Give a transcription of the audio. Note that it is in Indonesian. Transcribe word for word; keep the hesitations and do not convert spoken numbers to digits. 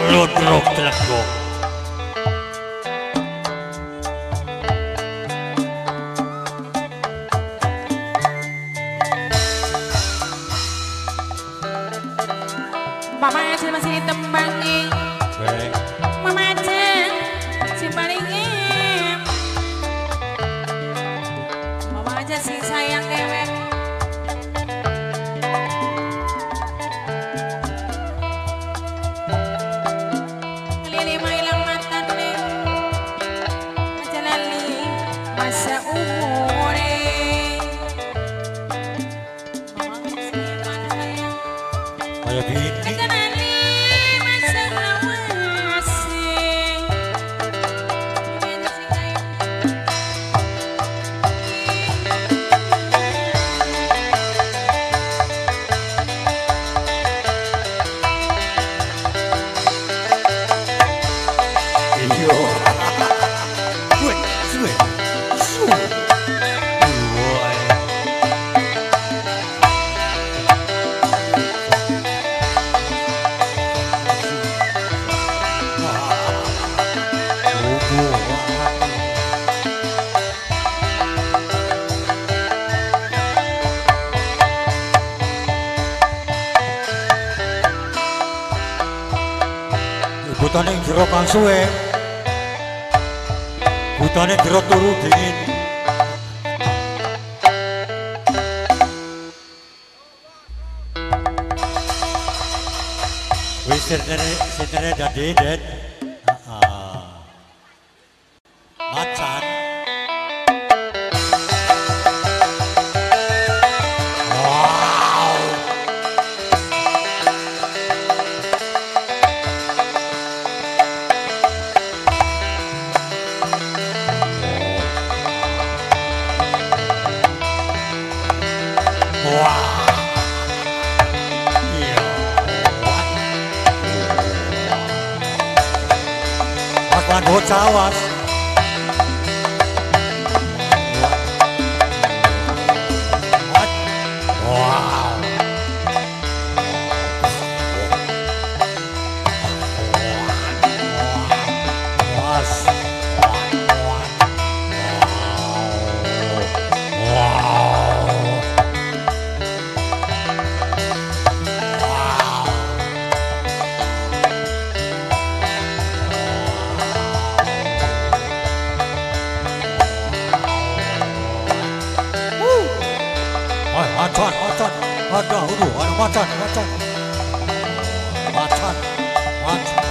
Ludruk Telegok. Mama aja masih ditembangi. Baik. Mama aja si palingin. Mama aja si sayang dewek. Lili mailang mata nih. Aja lali masa umure. Mama aja si mana sayang. Kayak bini. Butane jero kang suwe. Butane jero turu dingin. Wis sentere sentere dadi det. Heeh. Macan. Bocah awas. Wow. Was. Macan, macan, ada huru, ada macan, macan, macan, macan.